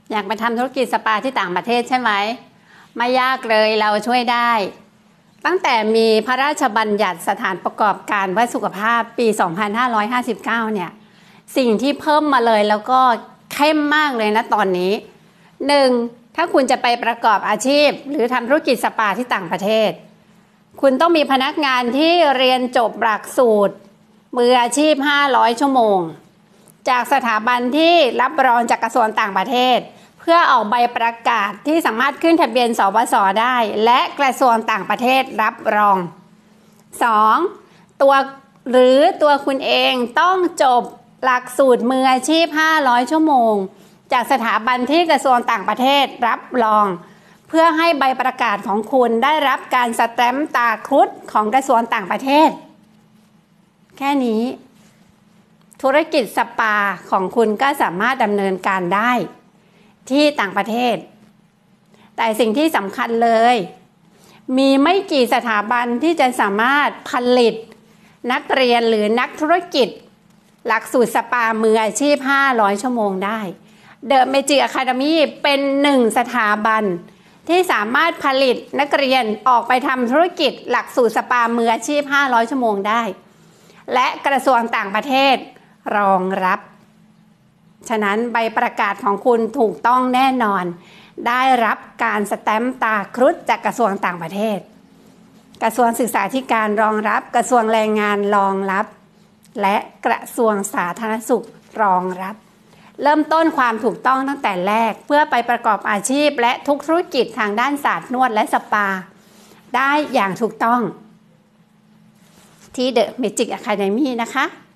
อยากไปทำธุรกิจสปาที่ต่างประเทศใช่ไหมไม่ยากเลยเราช่วยได้ตั้งแต่มีพระราชบัญญัติสถานประกอบการเพื่อสุขภาพปี 2559 เนี่ยสิ่งที่เพิ่มมาเลยแล้วก็เข้มมากเลยนะตอนนี้ 1. ถ้าคุณจะไปประกอบอาชีพหรือทำธุรกิจสปาที่ต่างประเทศคุณต้องมีพนักงานที่เรียนจบหลักสูตรมืออาชีพ500 ชั่วโมงจากสถาบันที่รับรองจากกระทรวงต่างประเทศเพื่อออกใบประกาศที่สามารถขึ้นทะเบียนสปส.ได้และกระทรวงต่างประเทศรับรอง 2. ตัวคุณเองต้องจบหลักสูตรมืออาชีพ500 ชั่วโมงจากสถาบันที่กระทรวงต่างประเทศรับรองเพื่อให้ใบประกาศของคุณได้รับการสแตมป์ตาครุฑของกระทรวงต่างประเทศแค่นี้ธุรกิจสปาของคุณก็สามารถดำเนินการได้ที่ต่างประเทศแต่สิ่งที่สำคัญเลยมีไม่กี่สถาบันที่จะสามารถผลิตนักเรียนหรือนักธุรกิจหลักสูตรสปามืออาชีพ500 ชั่วโมงได้ The Magic Academy เป็น1 สถาบันที่สามารถผลิตนักเรียนออกไปทำธุรกิจหลักสูตรสปามืออาชีพ500 ชั่วโมงได้และกระทรวงต่างประเทศรองรับฉะนั้นใบประกาศของคุณถูกต้องแน่นอนได้รับการสแตมป์ตาครุฑจากกระทรวงต่างประเทศกระทรวงศึกษาธิการรองรับกระทรวงแรงงานรองรับและกระทรวงสาธารณสุขรองรับเริ่มต้นความถูกต้องตั้งแต่แรกเพื่อไปประกอบอาชีพและทุกธุรกิจทางด้านศาสตร์นวดและสปาได้อย่างถูกต้องที่ The Magic Academy นะคะ